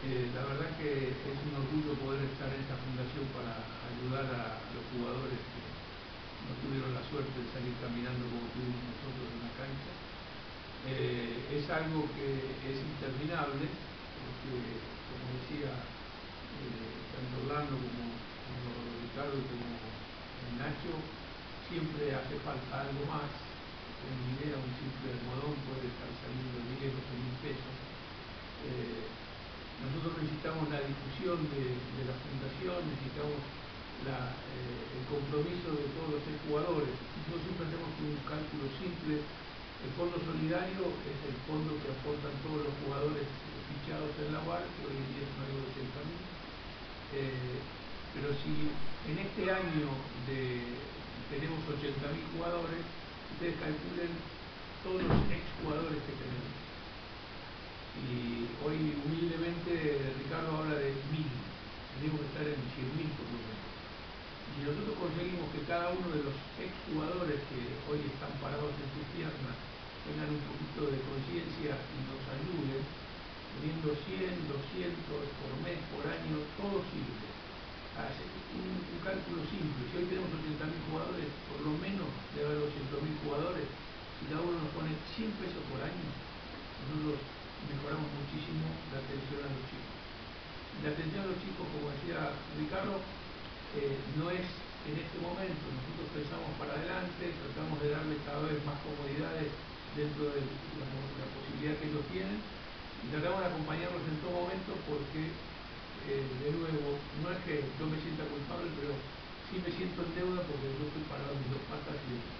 La verdad que es un orgullo poder estar en esta fundación para ayudar a los jugadores que no tuvieron la suerte de salir caminando como tuvimos nosotros en la cancha. Es algo que es interminable, porque como decía tanto Orlando como Ricardo y como Nacho, siempre hace falta algo más. En mi idea, un simple almohadón puede estar saliendo 10 o 12.000 pesos. Nosotros necesitamos la difusión de la fundación, necesitamos el compromiso de todos los jugadores. Nosotros siempre hacemos un cálculo simple. El fondo solidario es el fondo que aportan todos los jugadores fichados en la UAR, que hoy en día son algo de 80.000. Pero si en este año tenemos 80.000 jugadores, ustedes calculen todos los exjugadores que tenemos. Y hoy humildemente Ricardo habla de 1.000, tenemos que estar en 100.000 por lo menos. Y si nosotros conseguimos que cada uno de los exjugadores que hoy están parados en sus piernas tengan un poquito de conciencia y nos ayuden, teniendo 100, 200 por mes, por año, todo sirve. Hace un cálculo simple. Si hoy tenemos 80.000 jugadores, por lo menos debe haber 200.000 jugadores. Si cada uno nos pone 100 pesos por año, nosotros mejoramos muchísimo la atención a los chicos. La atención a los chicos, como decía Ricardo, no es en este momento. Nosotros pensamos para adelante, tratamos de darles cada vez más comodidades dentro de la posibilidad que ellos tienen y tratamos de acompañarlos en todo momento porque, de nuevo, no es que yo me sienta culpable, pero sí me siento en deuda porque yo estoy parado en mis dos patas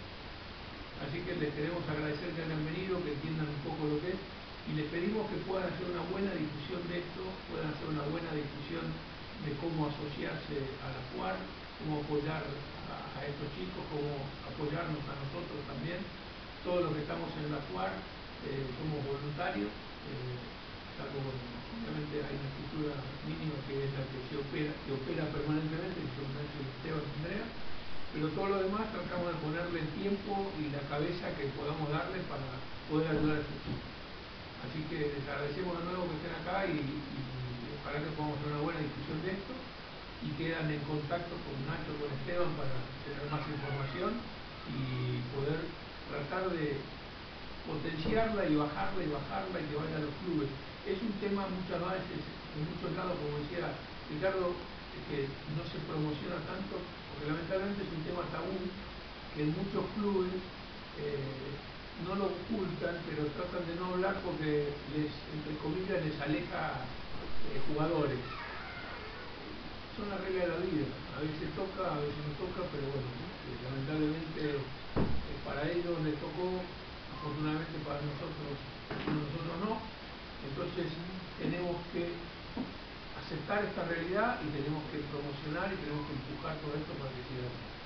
así que les queremos agradecer que hayan venido, que entiendan un poco lo que es y les pedimos que puedan hacer una buena difusión de esto, puedan hacer una buena difusión de cómo asociarse a la UAR, cómo apoyar a estos chicos, cómo apoyarnos a nosotros también. Todos los que estamos en la UAR somos voluntarios, salvo, obviamente hay una estructura mínima que es la que opera permanentemente, que son Nacho, Esteban y Andrea, pero todo lo demás tratamos de ponerle el tiempo y la cabeza que podamos darle para poder ayudar a estos chicos. Así que les agradecemos de nuevo que estén acá y ojalá que podamos hacer una buena discusión de esto y quedan en contacto con Nacho, con Esteban para tener más información y poder tratar de potenciarla y bajarla y que vaya a los clubes. Es un tema muchas veces, en muchos lados, como decía Ricardo, que no se promociona tanto, porque lamentablemente es un tema tabú, que en muchos clubes no lo ocultan, pero tratan de no hablar porque entre comillas, les aleja jugadores. Son las reglas de la vida, a veces toca, a veces no toca, pero bueno, lamentablemente para ellos les tocó, afortunadamente para nosotros no. Entonces tenemos que aceptar esta realidad y tenemos que promocionar y tenemos que empujar todo esto para que siga.